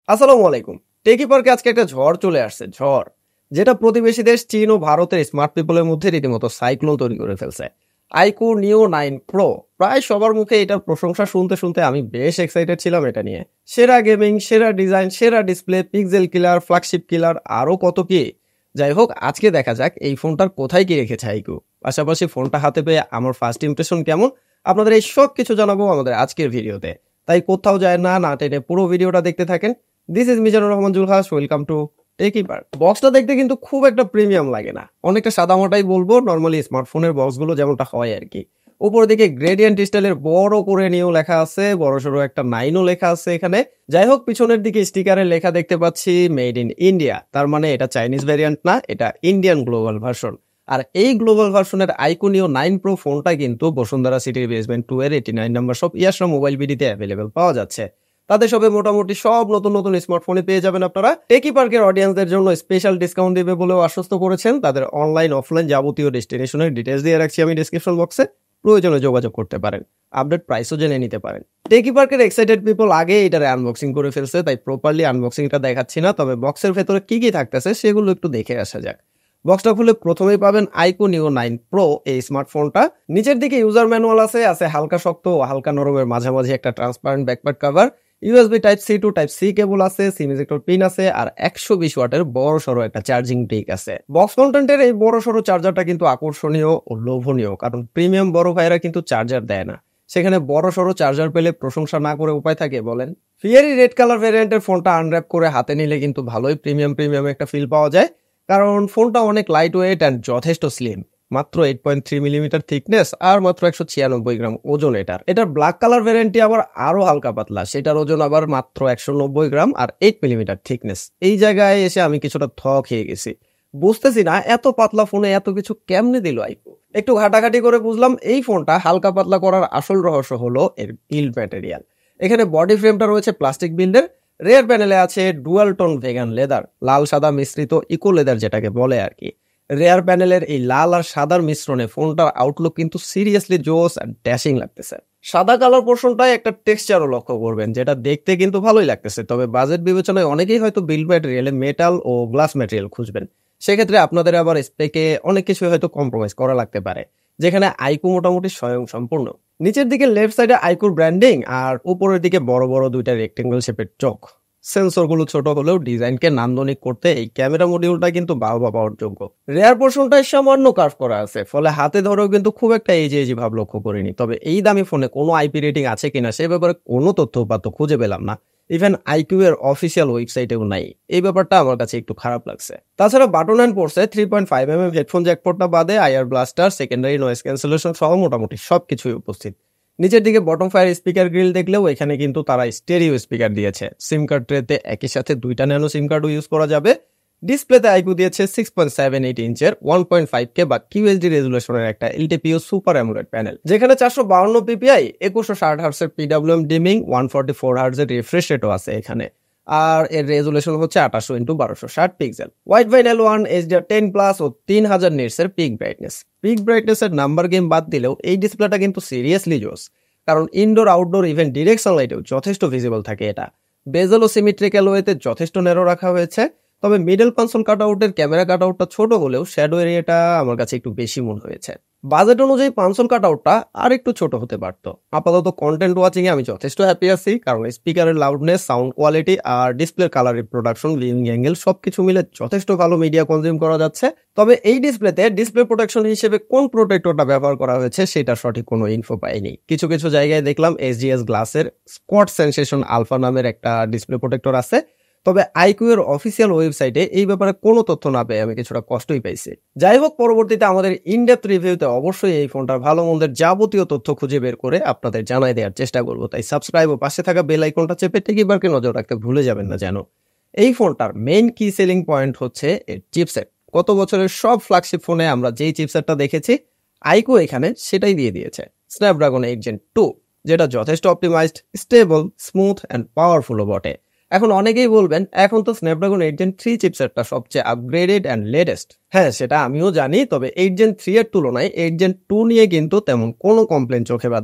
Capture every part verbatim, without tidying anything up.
আসসালামু আলাইকুম। টেকি পার্কে আজকে একটা ঝড় চলে আসছে, ঝড় যেটা প্রতিবেশী দেশ চীন ও ভারতের স্মার্ট পিপলের মধ্যে রীতিমতো সাইক্লোন তৈরি করে ফেলছে। আইকিউ নিও নাইন প্রো, প্রায় সবার মুখে এটার প্রশংসা শুনতে শুনতে আমি বেশ এক্সাইটেড ছিলাম এটা নিয়ে। সেরা গেমিং, সেরা ডিজাইন, সেরা display, pixel killer, flagship killer, আরো কত কি। যাই হোক, আজকে দেখা যাক এই ফোনটার কোথায় কি রেখেছে আইকিউ, পাশাপাশি ফোনটা হাতে পেয়ে আমার ফার্স্ট ইমপ্রেশন কেমন, আপনাদের এই সব কিছু জানাবো আমাদের আজকের ভিডিওতে। তাই কোথাও যায় না, না টেনে পুরো ভিডিওটা দেখতে থাকেন। This is Mizanur Rahman Zulhas, welcome to Techy Park. বক্সটা দেখতে কিন্তু খুব একটা প্রিমিয়াম লাগে না, অনেকটা সাদামাটাই বলবো, নর্মালি স্মার্টফোনের বক্সগুলো যেমনটা হয় আর কি। উপর দিকে গ্রেডিয়েন্ট স্টাইলের বড় করে নিয়েও লেখা আছে, বড় সড়ো একটা নাইনও লেখা আছে এখানে। যাই হোক, পিছনের দিকে স্টিকারের লেখা দেখতে পাচ্ছি মেড ইন ইন্ডিয়া, তার মানে এটা চাইনিজ ভ্যারিয়েন্ট না, এটা ইন্ডিয়ান গ্লোবাল ভার্সন। আর এই গ্লোবাল ভার্সনের আইকিউ নিও নাইন প্রো ফোনটা কিন্তু বসুন্ধরা সিটির বেসমেন্ট টু এর eighty nine number shop Yasra mobile বিডিতে অ্যাভেলেবেল পাওয়া যাচ্ছে। তাদের সবে মোটামুটি সব নতুন নতুন স্মার্টফোনে পেয়ে যাবেন আপনারা। টেকি পার্কের অডিয়েন্সদের জন্য স্পেশাল ডিসকাউন্ট দিবে বলেও আশ্বস্ত করেছেন। তাদের অনলাইন অফলাইন যাবতীয় ডেস্টিনেশনের ডিটেলস দিয়ে রাখছি আমি ডেসক্রিপশন বক্সে, প্রয়োজনে যোগাযোগ করতে পারেন, আপডেট প্রাইসও জেনে নিতে পারেন। টেকি পার্কের এক্সাইটেড পিপল আগে এটার আনবক্সিং করে ফেলছে, তাই প্রপারলি আনবক্সিংটা দেখাচ্ছি না, তবে বক্সের ভেতরে কি কি থাকতেছে সেগুলো একটু দেখে আসা যাক। বক্সটা খুলে প্রথমেই পাবেন আইকিউ নিও নাইন প্রো এই স্মার্টফোনটা। নিচের দিকে ইউজার ম্যানুয়াল আছে, আছে হালকা শক্ত ও হালকা নরমের মাঝামাঝি একটা transparent back pad cover, USB type C to type C cable আছে, সিম ইজেক্টর পিন আছে, আর একশো বিশ ওয়াটের বড় সড়ো একটা চার্জিং ব্রিক আছে। বক্স কন্টেন্টের এই বড় সড়ো চার্জারটা কিন্তু আকর্ষণীয় ও লোভনীয়, কারণ প্রিমিয়াম বড় ভাইরা কিন্তু চার্জার দেয় না, সেখানে বড় সড়ো চার্জার পেলে প্রশংসা না করে উপায় থাকে বলেন। ফিয়ারি রেড কালার ভ্যারিয়েন্টের ফোনটা আনর্যাপ করে হাতে নিলে কিন্তু ভালোই প্রিমিয়াম প্রিমিয়াম একটা ফিল পাওয়া যায়, কারণ ফোনটা অনেক লাইট ওয়েট অ্যান্ড যথেষ্ট স্লিম, মাত্র eight point three millimetre thickness আর মাত্র একশো ছিয়ানব্বই গ্রাম ওজন এটার। এটার ব্ল্যাক কালার ভ্যারিয়েন্টটি আবার আরো হালকা পাতলা, সেটার ওজন আবার মাত্র একশো নব্বই গ্রাম আর এইট মিলিমিটার থিকনেস। এই জায়গায় এসে আমি কিছুটা থ খেয়ে গেছি, বুঝতেছি না এত পাতলা ফোনে এত কিছু কেমনে দিল আইকিউ। একটু ঘাটাঘাটি করে বুঝলাম এই ফোনটা হালকা পাতলা করার আসল রহস্য হলো এর বিল্ড ম্যাটেরিয়াল। এখানে বডি ফ্রেমটা রয়েছে প্লাস্টিক বিল্ডের, রেয়ার প্যানেলে আছে ডুয়াল টোন ভেগান লেদার, লাল সাদা মিশ্রিত ইকো লেদার যেটাকে বলে আর কি। রেয়ার প্যানেলের এই লাল আর সাদার মিশ্রণে ফোনটার আউটলুক কিন্তু সিরিয়াসলি জোস আর ড্যাশিং লাগতেছে। সাদা কালার পোর্শনটায় একটা টেক্সচারও লক্ষ্য করবেন, যেটা দেখতে কিন্তু ভালোই লাগতেছে, তবে বাজেট বিবেচনায় অনেকেই হয়তো বিল্ড ম্যাটেরিয়ালে মেটাল ও গ্লাস ম্যাটেরিয়াল খুঁজবেন, সেক্ষেত্রে আপনাদের আবার স্পেকে অনেক কিছু হয়তো কম্প্রোমাইজ করা লাগতে পারে, যেখানে আইকিউ মোটামুটি স্বয়ং সম্পূর্ণ। নিচের দিকে লেফট সাইডে আইকিউর ব্র্যান্ডিং আর উপরের দিকে বড় বড় দুইটা রেক্টেঙ্গেল শেপের চোখ। সেন্সরগুলো ছোট হলেও ডিজাইনকে নান্দনিক করতে এই ক্যামেরা মডিউলটা কিন্তু বাবা পাওয়ার যোগ্য। রেয়ার পোর্শনটায় সামান্য কার্ভ করা আছে, ফলে হাতে ধরেও কিন্তু খুব একটা এজি এজি ভাব লক্ষ্য করিনি। তবে এই দামি ফোনে কোনো আইপি রেটিং আছে কিনা সে ব্যাপারে কোনো তথ্য উপাত্ত খুঁজে পেলাম না, ইভেন আইকিউ এর অফিসিয়াল ওয়েবসাইটেও নাই। এই ব্যাপারটা আমার কাছে একটু খারাপ লাগছে। তাছাড়া বাটন অ্যান্ড পোর্টসে থ্রি পয়েন্ট ফাইভ এম এম হেডফোন জ্যাকপোর্টটা বাদে IR blaster, secondary noise cancellation সহ মোটামুটি সবকিছুই উপস্থিত। নিচের দিকে বটম ফায়ার স্পিকার গ্রিল দেখলেও এখানে কিন্তু তারা স্টেরিও স্পিকার দিয়েছে। সিম কার্ড ট্রেতে একই সাথে দুইটা ন্যানো সিম কার্ডও ইউজ করা যাবে। ডিসপ্লেতে আইকিউ দিয়েছে সিক্স পয়েন্ট সেভেন এইট ইঞ্চের ওয়ান পয়েন্ট ফাইভ কে বা কিউএইচডি রেজুলেশনের একটা এলটিপিও সুপার অ্যামোলেড প্যানেল, যেখানে চারশো বাউন্ন পিপিআই, একুশশো ষাট হার্টসের PWM dimming, one forty four হার্টসের রিফ্রেশ রেটও আছে এখানে, আর এর রেজুলেশন হচ্ছে আঠাশশো ইন্টু বারোশো ষাট পিক্সেল। হোয়াইট ভাইন এল ওয়ান এইচডিআর টেন প্লাস ও তিন হাজার নিটস এর পিক ব্রাইটনেস। পিক ব্রাইটনেস এর নাম্বার গেম বাদ দিলেও এই ডিসপ্লেটা কিন্তু সিরিয়াসলি জোস, কারণ ইনডোর আউটডোর ইভেন ডিরেকশন লাইটেও যথেষ্ট ভিজিবল থাকে এটা। বেজেল ও সিমেট্রিক্যাল ওয়েতে যথেষ্ট ন্যারো রাখা হয়েছে, তবে মিডল কনসোল কাটআউটের ক্যামেরা কাটআউটটা ছোট হলেও শ্যাডো এরিয়াটা আমার কাছে একটু বেশি মনে হয়েছে। বাজেট অনুযায়ী কনসোল কাটআউটটা আর একটু ছোট হতে পারতো। আপাতত কন্টেন্ট ওয়াচিং এ আমি যথেষ্ট হ্যাপি আছি, কারণ স্পিকারের লাউডনেস, সাউন্ড কোয়ালিটি আর ডিসপ্লের কালার রিপ্রোডাকশন, ভিউইং অ্যাঙ্গেল সবকিছু মিলে যথেষ্ট ভালো মিডিয়া কনজিউম করা যাচ্ছে। তবে এই ডিসপ্লেতে ডিসপ্লে প্রোটেকশন হিসেবে কোন প্রোটেক্টরটা ব্যবহার করা হয়েছে সেটা সঠিক কোনো ইনফো পাইনি। কিছু কিছু জায়গায় দেখলাম এসজিএস গ্লাসের স্কোয়াড সেনসেশন আলফা নামের একটা ডিসপ্লে প্রোটেক্টর আছে, তবে আইকিউ এর অফিসিয়াল ওয়েবসাইটে এই ব্যাপারে কোনো তথ্য না পেয়ে আমি কিছুটা কষ্টই পাইছি। যাই হোক, পরবর্তীতে আমাদের ইনডেপথ রিভিউতে অবশ্যই এই ফোনটার ভালো মন্দের যাবতীয় তথ্য খুঁজে বের করে আপনাদের জানাই দেওয়ার চেষ্টা করব, তাই সাবস্ক্রাইব ও পাশে থাকা বেল আইকনটা চেপে টেকিপার্কে নজর রাখতে ভুলে যাবেন না যেন। এই ফোনটার মেইন কি সেলিং পয়েন্ট হচ্ছে এর চিপসেট। গত বছরের সব ফ্ল্যাগশিপ ফোনে আমরা যেই চিপসেটটা দেখেছি আইকিউ এখানে সেটাই দিয়ে দিয়েছে, স্ন্যাপড্রাগন এইট জেন টু, যেটা যথেষ্ট অপটিমাইজড, স্টেবল, স্মুথ অ্যান্ড পাওয়ারফুলও বটে। এখন অনেকেই বলবেন এখন তো স্ন্যাপড্রাগন এইট জেন থ্রি চিপসেটটা সবচেয়ে আপগ্রেডেড অ্যান্ড লেটেস্ট। হ্যাঁ, সেটা আমিও জানি, তবে এইট জেন থ্রি এর তুলনায় এইট জেন টু নিয়ে কিন্তু তেমন কোনো কমপ্লেন চোখে বাঁধে না।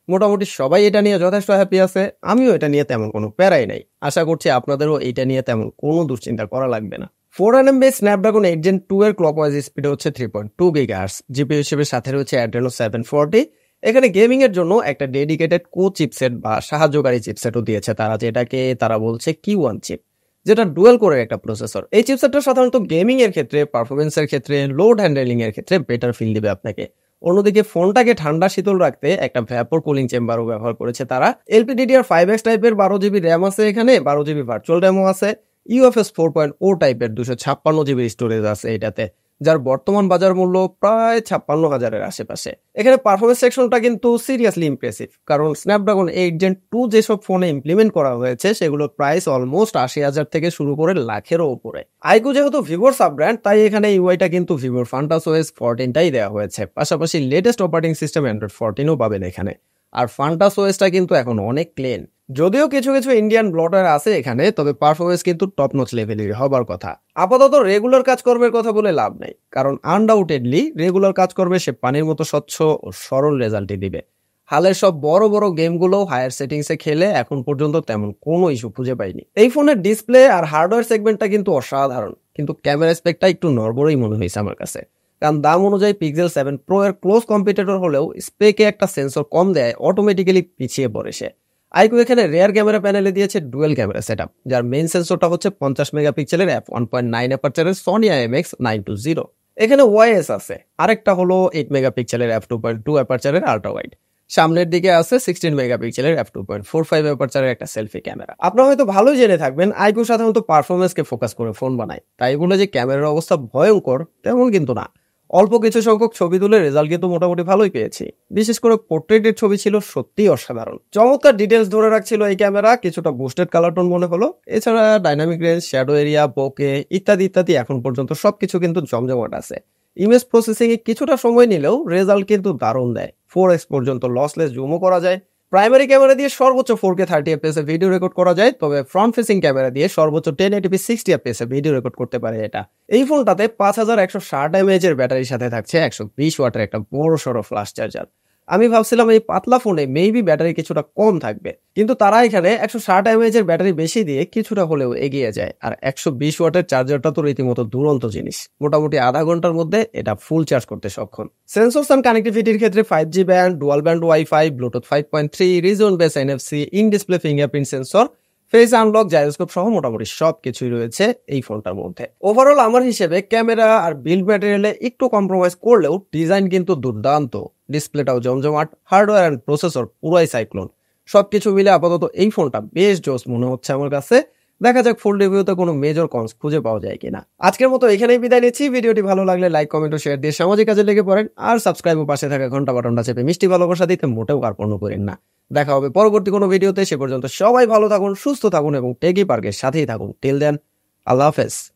মোটামুটি সবাই এটা নিয়ে যথেষ্ট হ্যাপি আছে, আমিও এটা নিয়ে তেমন কোনো প্যারাই নাই। আশা করছি আপনাদেরও এটা নিয়ে তেমন কোনো দুশ্চিন্তা করা লাগবে না। Four N M base Snapdragon eight Gen two এর ক্লকওয়াইজ স্পিড হচ্ছে three point two gigahertz, GPU হিসেবে সাথে রয়েছে অ্যাড্রেনো সেভেন ফোরটি। এখানে গেমিং এর জন্য একটা ডেডিকেটেড কো চিপসেট বা সাহায্যকারী চিপসেটও দিয়েছে তারা, যেটাকে তারা বলছে কিউ ওয়ান চিপ, যেটা ডুয়েল কোরের একটা প্রসেসর। এই চিপসেটটা সাধারণত গেমিং এর ক্ষেত্রে, পারফরমেন্সের ক্ষেত্রে, লোড হ্যান্ডেলিং এর ক্ষেত্রে বেটার ফিল দিবে আপনাকে। অন্যদিকে ফোনটাকে ঠান্ডা শীতল রাখতে একটা ভ্যাপর কুলিং চেম্বারও ব্যবহার করেছে তারা। এলপিডিডিআর ফাইভ এক্স টাইপের বারো জিবি র্যাম আছে এখানে, বারো জিবি ভার্চুয়াল র্যামও আছে। ইউএফএস ফোর পয়েন্ট ও টাইপের দুশো ছাপ্পান্ন জিবি স্টোরেজ আছে এটাতে, যার বর্তমান বাজার মূল্য প্রায় ছাপ্পান্ন হাজারের আশেপাশে। এখানে পারফরমেন্স সেকশনটা কিন্তু সিরিয়াসলি ইমপ্রেসিভ, কারণ স্ন্যাপড্রাগন এইট জেন টু যেসব ফোনে ইমপ্লিমেন্ট করা হয়েছে সেগুলোর প্রাইস অলমোস্ট আশি হাজার থেকে শুরু করে লাখেরও উপরে। আইকিউ যেহেতু ভিভোর সাব ব্র্যান্ড, তাই এখানে ইউআইটা কিন্তু ভিভোর ফান্টাস ওএস ফোরটিনটাই দেওয়া হয়েছে। পাশাপাশি লেটেস্ট অপারেটিং সিস্টেম অ্যান্ড্রয়েড ফোরটিনও পাবেন এখানে। আর ফান্টাস ওএসটা কিন্তু এখন অনেক ক্লিন, যদিও কিছু কিছু ইন্ডিয়ান ব্লটার আছে এখানে, তবে পারফরমেন্স কিন্তু টপ নচ লেভেলের হবার কথা। আপাতত রেগুলার কাজকর্মের কথা বলে লাভ নাই, কারণ আনডাউটেডলি রেগুলার কাজকর্মে সে পানির মতো স্বচ্ছ ও সরল রেজাল্টই দিবে। হালের সব বড় বড় গেমগুলো হায়ার সেটিংসে খেলে এখন পর্যন্ত তেমন কোনো ইস্যু খুঁজে পাইনি। এই ফোনের ডিসপ্লে আর হার্ডওয়্যার সেগমেন্টটা কিন্তু অসাধারণ, কিন্তু ক্যামেরা স্পেকটা একটু নড়বড়ই মনে হয়েছে আমার কাছে। কারণ দাম অনুযায়ী পিক্সেল সেভেন প্রো এর ক্লোজ কম্পিটিটর হলেও স্পেকে একটা সেন্সর কম দেয়, অটোমেটিক্যালি পিছিয়ে পড়ে সে। আইকিউ এখানে রেয়ার ক্যামেরা প্যানেলে দিয়েছে ডুয়েল ক্যামেরা সেটআপ, যার মেইন সেন্সরটা হচ্ছে পঞ্চাশ মেগাপিক্সেলের এফ ওয়ান পয়েন্ট নাইন অ্যাপারচারের Sony IMX nine two zero. এখানে ওয়াইএস আছে, আরেকটা হলো এইট মেগাপিক্সেলের এফ টু পয়েন্ট টু অ্যাপারচারের আল্ট্রা ওয়াইড। সামনের দিকে আছে সিক্সটিন মেগাপিক্সেলের F two point four five অ্যাপারচারের একটা সেলফি ক্যামেরা। আপনারা হয়তো ভালোই জেনে থাকবেন আইকিউ সাধারণত পারফরমেন্সকে ফোকাস করে ফোন বানায়, তাই বলে যে ক্যামেরার অবস্থা ভয়ঙ্কর তেমন কিন্তু না। অল্প কিছু সংখ্যক ছবি তুলে রেজাল্ট কিন্তু মোটামুটি ভালোই পেয়েছি। বিশেষ করে পোর্ট্রেটের ছবি ছিল সত্যিই অসাধারণ। চমৎকার ডিটেলস ধরে রাখছিল এই ক্যামেরা, কিছুটা বুস্টেড কালার টোন মনে হলো। এছাড়া dynamic range, shadow area, bokeh ইত্যাদি ইত্যাদি এখন পর্যন্ত সবকিছু কিন্তু জমজমাট আছে। ইমেজ প্রসেসিং এ কিছুটা সময় নিলেও রেজাল্ট কিন্তু দারুণ দেয়। ফোর এক্স পর্যন্ত লসলেস জুমও করা যায়। প্রাইমারি ক্যামেরা দিয়ে সর্বোচ্চ ফোর কে থার্টি এফপিএস এ ভিডিও রেকর্ড করা যায়, তবে ফ্রন্ট ফেসিং ক্যামেরা দিয়ে সর্বোচ্চ টেন এইটিপি সিক্সটি এফপিএস এ ভিডিও রেকর্ড করতে পারে এটা। এই ফোনটাতে পাঁচ হাজার একশো ষাট এমএএইচ এর ব্যাটারির সাথে থাকছে একশো বিশ ওয়াটের একটা বড় সড়ো ফ্লাশ চার্জার। আমি ভাবছিলাম এই পাতলা ফোনে মেবি ব্যাটারি কিছুটা কম থাকবে, কিন্তু তারা এখানে একশো ষাট এমএএইচ এর ব্যাটারি বেশি দিয়ে কিছুটা হলেও এগিয়ে যায়। আর একশো বিশ ওয়াটের চার্জারটা তো রীতিমতো দুরন্ত জিনিস, মোটামুটি আধা ঘন্টার মধ্যে এটা ফুল চার্জ করতে সক্ষম। সেন্সরস অ্যান্ড কানেক্টিভিটির ক্ষেত্রে five G band, dual band wifi, Bluetooth five point three, region based NFC, in display fingerprint sensor, face unlock, gyroscope সহ মোটামুটি সবকিছুই রয়েছে এই ফোনটার মধ্যে। ওভারঅল আমার হিসেবে ক্যামেরা আর বিল্ড ম্যাটেরিয়ালে একটু কম্প্রোমাইজ করলেও ডিজাইন কিন্তু দুর্দান্ত। ডিসপ্লেটাও জমজমাট, হার্ডওয়্যার অ্যান্ড প্রসেসর পুরাই সাইক্লোন। সবকিছু মিলে আপাতত এই ফোনটা বেশ জোস মনে হচ্ছে আমার কাছে। দেখা যাক ফুল রিভিউতে কোনো মেজর কনস খুঁজে পাওয়া যায় কিনা। আজকের মতো এখানেই বিদায় নিচ্ছি। ভিডিওটি ভালো লাগলে লাইক, কমেন্ট ও শেয়ার দিয়ে সামাজিক কাজে লেগে পড়েন। আর সাবস্ক্রাইব ও পাশে থাকা ঘন্টা বাটনটা চেপে মিষ্টি ভালোবাসা দিতে মোটেও কার্পণ্য করেন না। দেখা হবে পরবর্তী কোনো ভিডিওতে। সে পর্যন্ত সবাই ভালো থাকুন, সুস্থ থাকুন এবং টেকি পার্কের সাথেই থাকুন। টিল দেন, আল্লাহ হাফেজ।